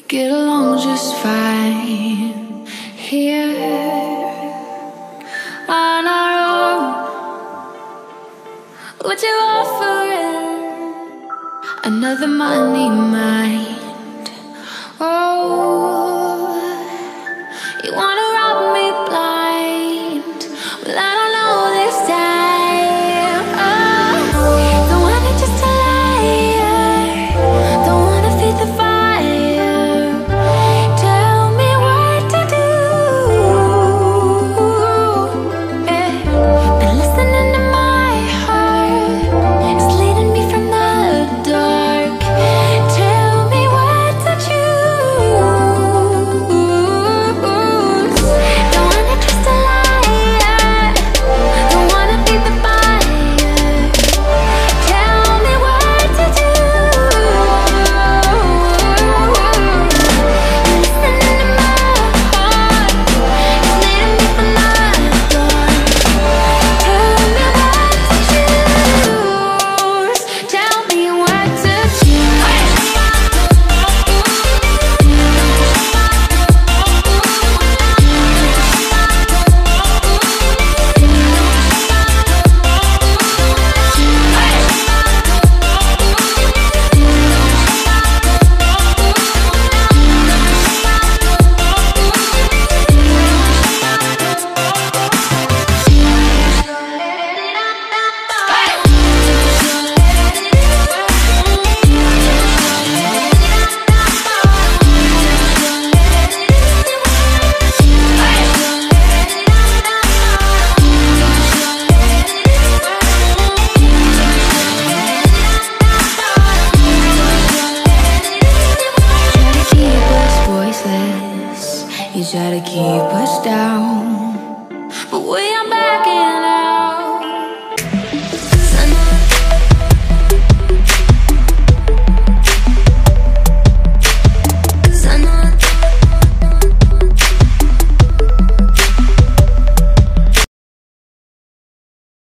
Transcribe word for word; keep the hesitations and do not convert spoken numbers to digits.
get along just fine here on our own. What you offering? Another money mind. Oh, you wanna rob me blind? Well, I don't know this time. Oh, don't want it just to lie. Don't wanna feed the fire. Tell me what to do. Yeah. Been listening to my heart. It's leading me from the dark. Tell me what to choose. Don't want it just to lie. Don't wanna feed the fire. Tell me what to do. Listening to my heart, it's leading me from the dark. Tell me what to choose. Tell me what to You try to keep us down.